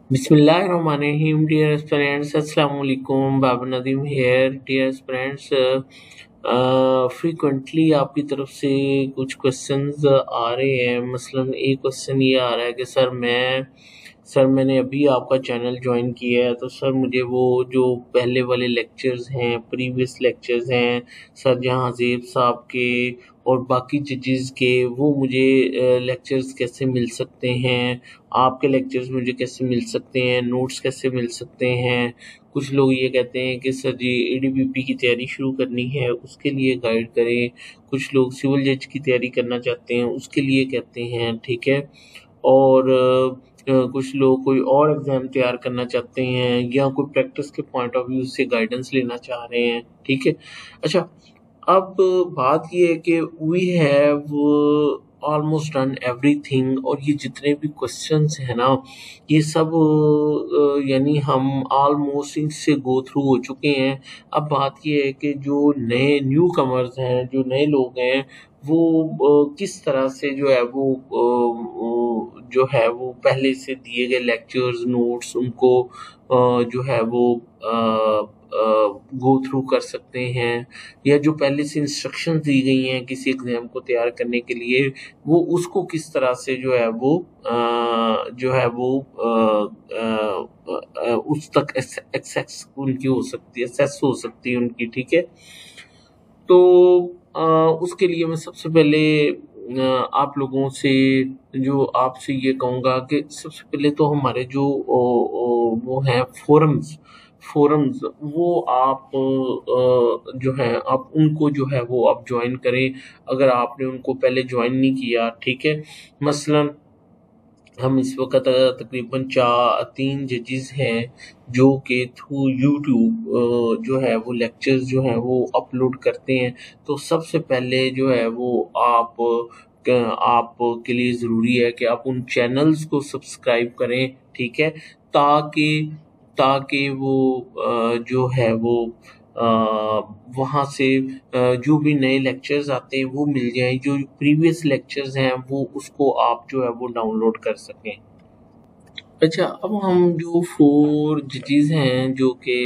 Bismillahirrahmanirrahim, dear aspirants. Assalamu alaikum. Babar Nadeem here, dear aspirants. Frequently आपकी तरफ से कुछ क्वेश्चंस आ रहे हैं। मसलन एक क्वेश्चन ये आ रहा है कि सर मैंने अभी आपका चैनल ज्वाइन किया है, तो सर मुझे वो जो पहले वाले लेक्चर्स हैं, प्रीवियस लेक्चर्स हैं सर जहां जेब साहब के और बाकी जजेस के, वो मुझे लेक्चर्स कैसे मिल सकते हैं, आपके लेक्चर्स मुझे कैसे मिल सकते हैं, नोट्स कैसे मिल सकते हैं। कुछ लोग ये कहते हैं कि सर जी एडीपीपी की तैयारी शुरू करनी है, उसके लिए गाइड करें। कुछ लोग सिविल जज की तैयारी करना चाहते हैं, उसके लिए कहते हैं, ठीक है। और कुछ लोग कोई और एग्जाम तैयार करना चाहते हैं या कोई प्रैक्टिस के पॉइंट ऑफ व्यू से गाइडेंस लेना चाह रहे हैं, ठीक है। अच्छा, अब बात ये है कि we have almost done everything, और ये जितने भी क्वेश्चंस हैं ना, ये सब यानी हम ऑलमोस्ट इनसे गो थ्रू हो चुके हैं। अब बात ये है कि जो नए न्यू कमर्स हैं, जो नए लोग हैं, वो किस तरह से जो है वो जो है वो पहले से दिए गए लेक्चर्स नोट्स उनको जो है वो गो थ्रू कर सकते हैं, या जो पहले से इंस्ट्रक्शंस दी गई हैं किसी एग्जाम को तैयार करने के लिए, वो उसको किस तरह से जो है वो जो है वो उस तक एक्सेस उनकी हो सकती है, एक्सेस हो सकती है उनकी, ठीक है। तो उसके लिए मैं सबसे पहले आप लोगों से जो आपसे ये कहूँगा कि सबसे पहले तो हमारे जो वो हैं फोरम्स वो आप जो है आप उनको जो है वो आप ज्वाइन करें, अगर आपने उनको पहले ज्वाइन नहीं किया, ठीक है। मसलन हम इस वक्त तकरीबन 3 जजेस हैं जो कि थ्रू यूट्यूब जो है वो लेक्चर्स जो हैं वो अपलोड करते हैं। तो सबसे पहले जो है वो आपके लिए ज़रूरी है कि आप उन चैनल्स को सब्सक्राइब करें, ठीक है, ताकि ताकि वो जो है वो वहाँ से जो भी नए लेक्चर्स आते हैं वो मिल जाएं, जो प्रीवियस लेक्चर्स हैं वो उसको आप जो है वो डाउनलोड कर सकें। अच्छा, अब हम जो 4 जजेस हैं जो कि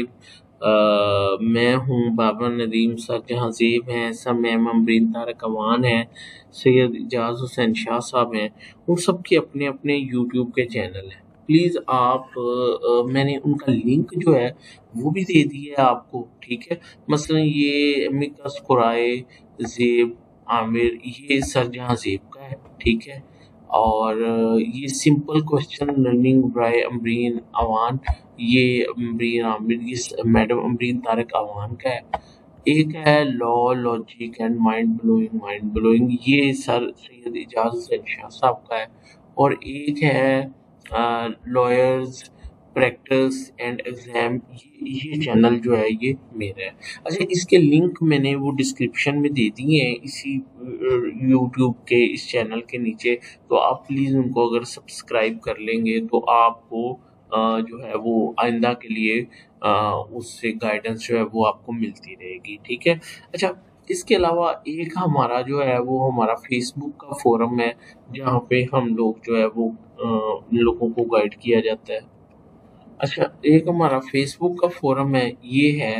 मैं हूँ, बाबर नदीम सर जहाँ ज़ेब हैं, सर मैम अमरीन तारक अवान हैं, सैयद इजाज़ हुसैन शाह साहब हैं, उन सब के अपने अपने यूट्यूब के चैनल हैं। प्लीज़ आप मैंने उनका लिंक जो है वो भी दे दिया है आपको, ठीक है। मसलन ये मिकस कुराए ज़ेब आमिर, ये सर जहाँ ज़ेब का है, ठीक है। और ये simple question learning by Amreen Awan, ये अमरीन आमिर, ये मैडम अमरीन तारक अवान का है। एक है law logic and mind blowing, ये सर सैयद इजाज हुसैन शाह साहब का है। और एक है लॉयर्स प्रैक्टिस एंड एग्जाम, ये चैनल जो है ये मेरा है। अच्छा, इसके लिंक मैंने वो डिस्क्रिप्शन में दे दिए हैं इसी यूट्यूब के इस चैनल के नीचे। तो आप प्लीज़ उनको अगर सब्सक्राइब कर लेंगे तो आपको जो है वो आइंदा के लिए उससे गाइडेंस जो है वो आपको मिलती रहेगी, ठीक है। अच्छा, इसके अलावा एक हमारा जो है वो हमारा फेसबुक का फोरम है, जहाँ पे हम लोग जो है वो लोगों को गाइड किया जाता है। अच्छा, एक हमारा फेसबुक का फोरम है, ये है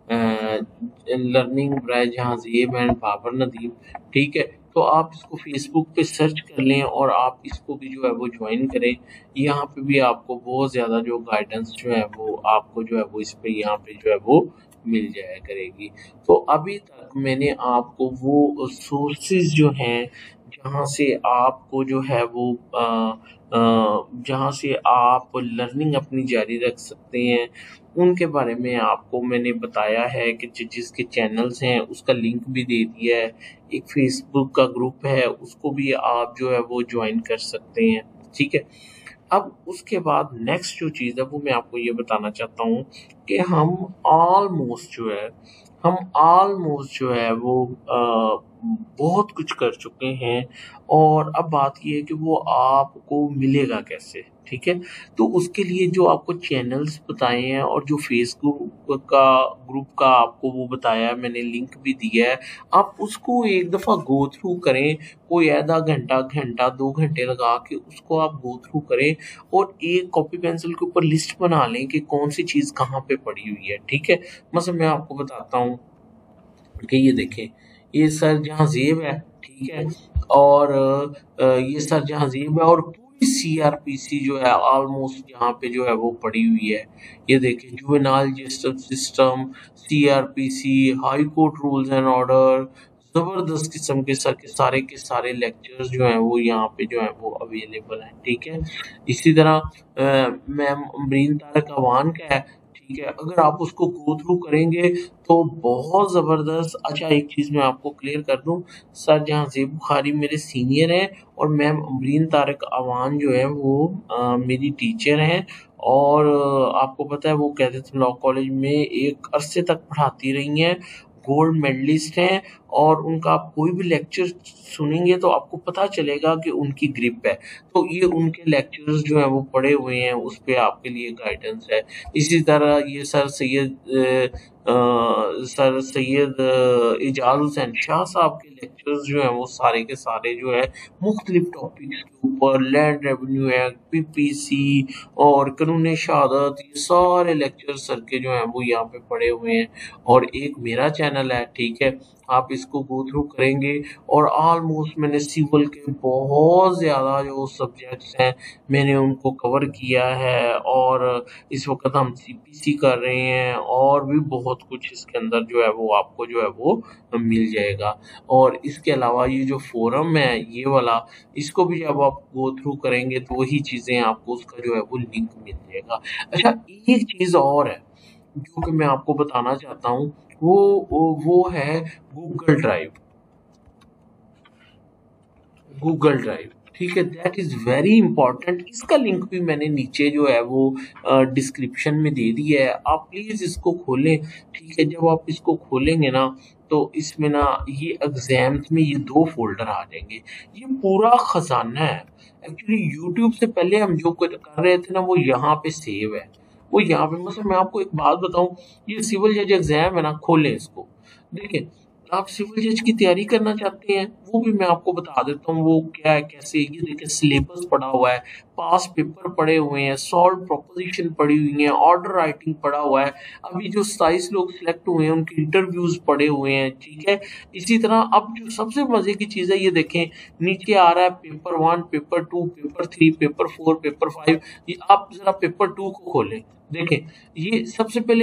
लर्निंग बाय जहाँ ज़ेब एंड बाबर नदीम, ठीक है। तो आप इसको फेसबुक पे सर्च कर लें और आप इसको भी जो है वो ज्वाइन करें। यहाँ पे भी आपको बहुत ज़्यादा जो गाइडेंस जो है वो आपको जो है वो इस पे यहाँ पे जो है वो मिल जाया करेगी। तो अभी तक मैंने आपको वो सोर्सेज जो हैं जहाँ से आपको जो है वो जहाँ से आप लर्निंग अपनी जारी रख सकते हैं, उनके बारे में आपको मैंने बताया है कि जिसके चैनल्स हैं उसका लिंक भी दे दिया है। एक फेसबुक का ग्रुप है, उसको भी आप जो है वो ज्वाइन कर सकते हैं, ठीक है। अब उसके बाद नेक्स्ट जो चीज़ है वो मैं आपको ये बताना चाहता हूँ कि हम ऑलमोस्ट जो है वो बहुत कुछ कर चुके हैं, और अब बात ये है कि वो आपको मिलेगा कैसे, ठीक है। तो उसके लिए जो आपको चैनल्स बताए हैं और जो फेसबुक का ग्रुप का आपको वो बताया है, मैंने लिंक भी दिया है, आप उसको एक दफ़ा गो थ्रू करें। कोई आधा घंटा, घंटा 2 घंटे लगा के उसको आप गो थ्रू करें और एक कॉपी पेंसिल के ऊपर लिस्ट बना लें कि कौन सी चीज़ कहाँ पे पड़ी हुई है, ठीक है। मतलब मैं आपको बताता हूँ कि ये देखें, ये सर जहाँ ज़ेब है, ठीक है, और ये सर जहाँ ज़ेब है और पूरी सीआरपीसी जो है ऑलमोस्ट यहाँ पे जो है वो पड़ी हुई है। ये देखें, juvenile justice system, CrPC, high court rules and order, ज़बरदस्त किस्म के सारे लेक्चर्स जो हैं वो यहाँ पे जो है वो अवेलेबल हैं, ठीक है। इसी तरह मैम अमरीन तारक अवान का है, ठीक है। अगर आप उसको गो थ्रू करेंगे तो बहुत ज़बरदस्त। अच्छा, एक चीज़ मैं आपको क्लियर कर दूं, सर जहाँ ज़ेब बुखारी मेरे सीनियर हैं और मैम अमरीन तारक अवान जो है वो मेरी टीचर हैं। और आपको पता है वो कैडेट्स लॉ कॉलेज में एक अरसे तक पढ़ाती रही हैं, गोल्ड मेडलिस्ट हैं, और उनका आप कोई भी लेक्चर सुनेंगे तो आपको पता चलेगा कि उनकी ग्रिप है। तो ये उनके लेक्चर्स जो हैं वो पढ़े हुए हैं, उस पे आपके लिए गाइडेंस है। इसी तरह ये सर सैयद एजाज हुसैन शाह साहब के लेक्चर्स जो हैं वो सारे के सारे जो है मुख्तलिफ टॉपिक्स के ऊपर, लैंड रेवेन्यू एक्ट, पीपीसी और कानून शहादत, ये सारे लेक्चर सर के जो हैं वो यहाँ पे पढ़े हुए हैं। और एक मेरा चैनल है, ठीक है, आप इसको गो थ्रू करेंगे और ऑलमोस्ट मैंने सिविल के बहुत ज़्यादा जो सब्जेक्ट्स हैं मैंने उनको कवर किया है, और इस वक्त हम सीपीसी कर रहे हैं, और भी बहुत कुछ इसके अंदर जो है वो आपको जो है वो मिल जाएगा। और इसके अलावा ये जो फोरम है ये वाला, इसको भी जब आप गो थ्रू करेंगे तो वही चीज़ें आपको उसका जो है वो लिंक मिल जाएगा। अच्छा, एक चीज़ और है जो कि मैं आपको बताना चाहता हूँ, वो है गूगल ड्राइव। गूगल ड्राइव, ठीक है, दैट इज़ वेरी इंपॉर्टेंट। इसका लिंक भी मैंने नीचे जो है वो डिस्क्रिप्शन में दे दिया है, आप प्लीज़ इसको खोलें, ठीक है। जब आप इसको खोलेंगे ना तो इसमें ना ये एग्जाम्स में ये 2 फोल्डर आ जाएंगे, ये पूरा खजाना है। एक्चुअली यूट्यूब से पहले हम जो कर रहे थे ना वो यहाँ पे सेव है, वो यहाँ पे। मतलब मैं आपको एक बात बताऊं, ये सिविल जज एग्जाम है ना, खोलें इसको, देखें। आप सिविल जज की तैयारी करना चाहते हैं वो भी मैं आपको बता देता हूँ वो क्या है कैसे। ये देखिए, सिलेबस पढ़ा हुआ है, पास पेपर पढ़े हुए हैं, सॉल्व प्रोपोजिशन पढ़ी हुई है, ऑर्डर राइटिंग पढ़ा हुआ है, अभी जो 27 लोग सिलेक्ट हुए हैं उनके इंटरव्यूज पढ़े हुए हैं, ठीक है। इसी तरह अब जो सबसे मजे की चीज है, ये देखें नीचे आ रहा है paper 1, paper 2, paper 3, paper 4, paper 5। ये आप जरा पेपर 2 को खोलें, देखें। ये सबसे पहले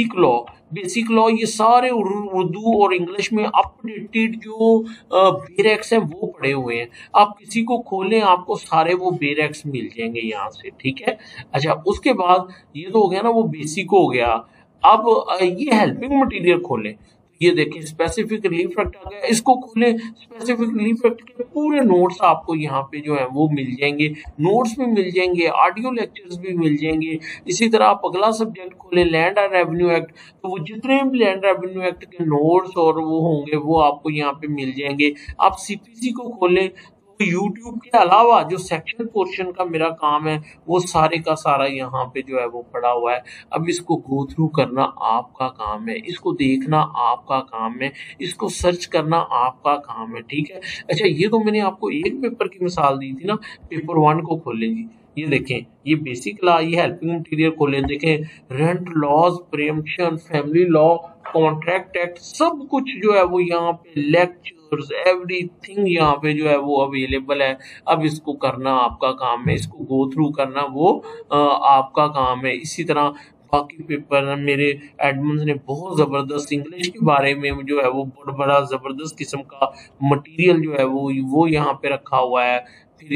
बेसिक लॉ ये सारे उर्दू और इंग्लिश में अपडेटेड जो बेरेक्स हैं वो पड़े हुए हैं। आप किसी को खोलें आपको सारे वो बेरेक्स मिल जाएंगे यहाँ से, ठीक है। अच्छा, उसके बाद ये तो हो गया ना, वो बेसिक हो गया। अब ये हेल्पिंग मटेरियल खोलें, ये देखें स्पेसिफिक रिलीफ एक्ट आ गया, इसको खोलें। स्पेसिफिक रिलीफ एक्ट के पूरे नोट्स आपको यहाँ पे जो है वो मिल जाएंगे, नोट्स भी मिल जाएंगे, ऑडियो लेक्चर्स भी मिल जाएंगे। इसी तरह आप अगला सब्जेक्ट खोलें, लैंड एंड रेवेन्यू एक्ट, तो वो जितने भी लैंड रेवेन्यू एक्ट के नोट्स और वो होंगे वो आपको यहाँ पे मिल जाएंगे। आप सीपीसी को खोलें, तो यूट्यूब के अलावा जो सेक्शन पोर्शन का मेरा काम है वो सारे का सारा यहाँ पे जो है वो पड़ा हुआ है। अब इसको गो थ्रू करना आपका काम है, इसको देखना आपका काम है, इसको सर्च करना आपका काम है, ठीक है। अच्छा, ये तो मैंने आपको एक पेपर की मिसाल दी थी ना, पेपर 1 को खोलें जी, ये देखें, ये बेसिक लॉ, ये हेल्पिंग मटेरियल खोलें, देखें rent laws, preemption, family law, contract act, सब कुछ जो है वो यहाँ पे लेक्चर्स एवरीथिंग यहाँ पे जो है वो अवेलेबल है। अब इसको करना आपका काम है, इसको गो थ्रू करना वो आपका काम है। इसी तरह बाकी पेपर मेरे एडमंस ने बहुत ज़बरदस्त इंग्लिश के बारे में जो है वो बड़ा ज़बरदस्त किस्म का मटेरियल जो है वो यहाँ पे रखा हुआ है। फिर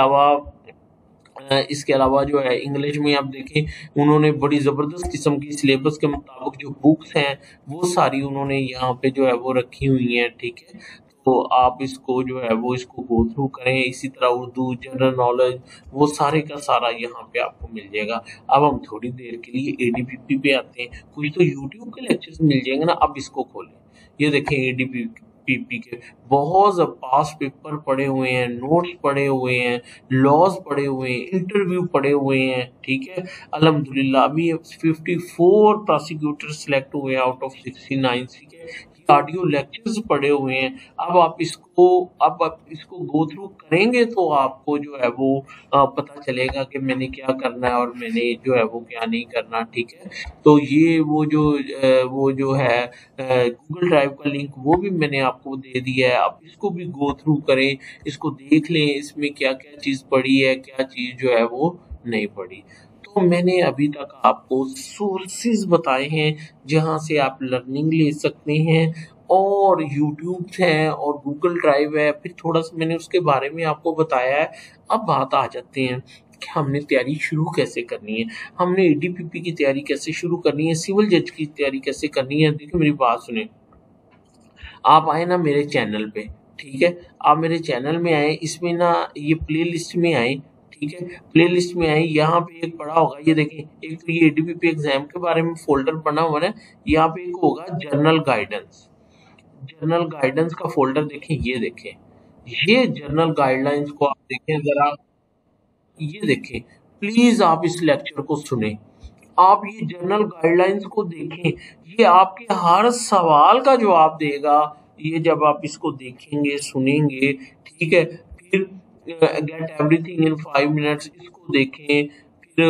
इसके अलावा जो है इंग्लिश में आप देखें उन्होंने बड़ी ज़बरदस्त किस्म की सिलेबस के मुताबिक जो बुक्स हैं वो सारी उन्होंने यहाँ पे जो है वो रखी हुई हैं, ठीक है। तो आप इसको जो है वो इसको गो थ्रू करें। इसी तरह उर्दू, जनरल नॉलेज, वो सारे का सारा यहाँ पे आपको मिल जाएगा। अब हम थोड़ी देर के लिए एडीपीपी पे आते हैं, कुछ तो यूट्यूब के लेक्चर्स मिल जाएंगे ना। अब इसको खोलें, ये देखें एडीपीपी पीपी के बहुत पास पेपर पड़े हुए हैं, नोट्स पड़े हुए हैं, लॉज पड़े हुए हैं, इंटरव्यू पड़े हुए हैं, ठीक है। अल्हम्दुलिल्लाह अभी 54 प्रोसिक्यूटर सिलेक्ट हुए हैं आउट ऑफ 69, ठीक है। ये ऑडियो लेक्चर्स पड़े हुए हैं। अब आप इसको गो थ्रू करेंगे तो आपको जो है वो पता चलेगा कि मैंने क्या करना है और मैंने जो है वो क्या नहीं करना, ठीक है। तो ये वो जो है गूगल ड्राइव का लिंक वो भी मैंने आपको दे दिया है। आप इसको भी गो थ्रू करें, इसको देख लें, इसमें क्या क्या चीज़ पड़ी है, क्या चीज़ जो है वो नहीं पड़ी। तो मैंने अभी तक आपको सोर्सेज बताए हैं जहाँ से आप लर्निंग ले सकते हैं, और यूट्यूब है और गूगल ड्राइव है, फिर थोड़ा सा मैंने उसके बारे में आपको बताया है। अब बात आ जाते हैं कि हमने तैयारी शुरू कैसे करनी है, हमने एडीपीपी की तैयारी कैसे शुरू करनी है, सिविल जज की तैयारी कैसे करनी है। देखिए मेरी बात सुने, आप आए ना मेरे चैनल पे, ठीक है। आप मेरे चैनल में आए, इसमें ना ये प्ले लिस्ट में आए, ठीक है। प्ले लिस्ट में आए, यहाँ पे एक पड़ा होगा, ये देखें, एक तो ये एडीपीपी एग्जाम के बारे में फोल्डर बना हुआ है। यहाँ पे एक होगा जर्नल गाइडेंस, जर्नल गाइडेंस का फोल्डर देखें, ये देखें, ये जर्नल गाइडलाइंस को आप देखें जरा, ये देखें। प्लीज आप इस लेक्चर को सुने, आप ये जर्नल गाइडलाइंस को देखें, ये आपके हर सवाल का जवाब देगा। ये जब आप इसको देखेंगे सुनेंगे, ठीक है। फिर गेट एवरीथिंग इन 5 मिनट्स, इसको देखें। फिर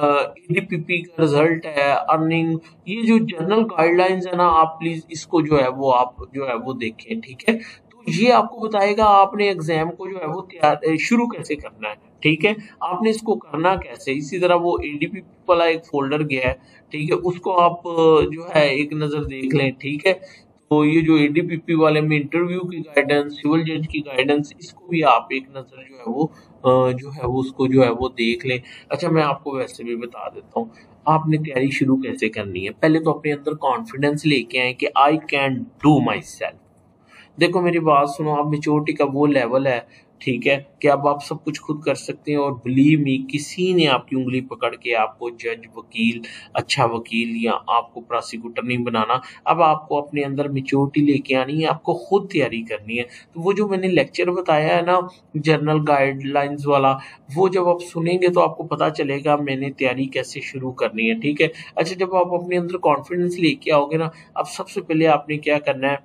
एडीपीपी का रिजल्ट है, अर्निंग, ये जो जर्नल गाइडलाइंस है ना, आप प्लीज इसको जो है वो आप जो है वो देखें, ठीक है। तो ये आपको बताएगा आपने एग्जाम को जो है वो तैयार शुरू कैसे करना है, ठीक है। आपने इसको करना कैसे। इसी तरह वो एडीपी वाला एक फोल्डर गया है, ठीक है, उसको आप जो है एक नज़र देख लें, ठीक है। तो ये जो एडीपीपी वाले में इंटरव्यू की गाइडेंस, सिविल जज की गाइडेंस, इसको भी आप एक नज़र जो है वो जो है वो उसको जो है वो देख लें। अच्छा, मैं आपको वैसे भी बता देता हूँ आपने तैयारी शुरू कैसे करनी है। पहले तो अपने अंदर कॉन्फिडेंस लेके आए कि I can do myself. देखो मेरी बात सुनो, अब मेच्योरिटी का वो लेवल है, ठीक है, कि अब आप सब कुछ खुद कर सकते हैं। और बिलीव मी, किसी ने आपकी उंगली पकड़ के आपको जज, वकील, अच्छा वकील या आपको प्रोसिक्यूटर नहीं बनाना। अब आपको अपने अंदर मेच्योरिटी लेके आनी है, आपको खुद तैयारी करनी है। तो वो जो मैंने लेक्चर बताया है ना जर्नल गाइडलाइंस वाला, वो जब आप सुनेंगे तो आपको पता चलेगा मैंने तैयारी कैसे शुरू करनी है, ठीक है। अच्छा, जब आप अपने अंदर कॉन्फिडेंस लेके आओगे ना, अब सबसे पहले आपने क्या करना है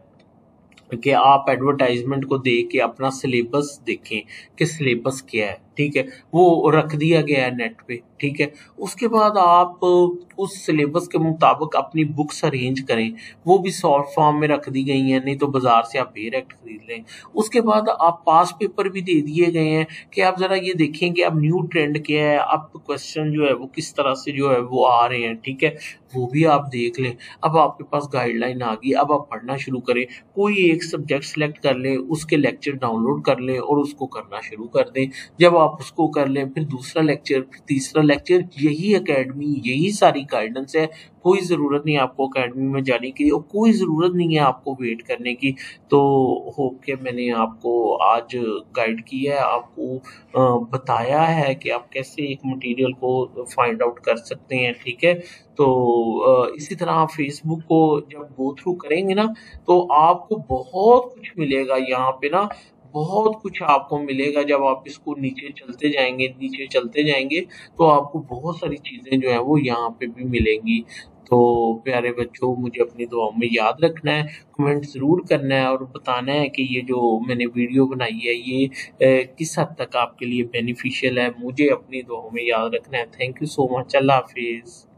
कि आप एडवर्टाइजमेंट को देख के अपना सिलेबस देखें कि सिलेबस क्या है, ठीक है। वो रख दिया गया है नेट पे, ठीक है। उसके बाद आप उस सिलेबस के मुताबिक अपनी बुक्स अरेंज करें, वो भी शॉर्ट फॉर्म में रख दी गई हैं, नहीं तो बाजार से आप डायरेक्ट खरीद लें। उसके बाद आप पास पेपर भी दे दिए गए हैं कि आप जरा ये देखें कि अब न्यू ट्रेंड क्या है, अब क्वेश्चन जो है वो किस तरह से जो है वो आ रहे हैं, ठीक है, वो भी आप देख लें। अब आपके पास गाइडलाइन आ गई, अब आप पढ़ना शुरू करें। कोई एक सब्जेक्ट सेलेक्ट कर लें, उसके लेक्चर डाउनलोड कर लें और उसको करना शुरू कर दें। जब आप उसको कर लें, फिर दूसरा लेक्चर, फिर तीसरा लेक्चर, यही एकेडमी, यही सारी गाइडेंस है। कोई ज़रूरत नहीं आपको एकेडमी में जाने की, और कोई ज़रूरत नहीं है आपको वेट करने की। तो होप के मैंने आपको आज गाइड किया है, आपको बताया है कि आप कैसे एक मटेरियल को फाइंड आउट कर सकते हैं, ठीक है। तो इसी तरह आप फेसबुक को जब गो थ्रू करेंगे ना, तो आपको बहुत कुछ मिलेगा यहाँ पे ना, बहुत कुछ आपको मिलेगा। जब आप इसको नीचे चलते जाएंगे, नीचे चलते जाएंगे, तो आपको बहुत सारी चीज़ें जो है वो यहाँ पे भी मिलेंगी। तो प्यारे बच्चों, मुझे अपनी दुआओं में याद रखना है, कमेंट ज़रूर करना है और बताना है कि ये जो मैंने वीडियो बनाई है ये किस हद तक आपके लिए बेनिफिशियल है। मुझे अपनी दुआओं में याद रखना है। Thank you so much. अल्लाह हाफिज़।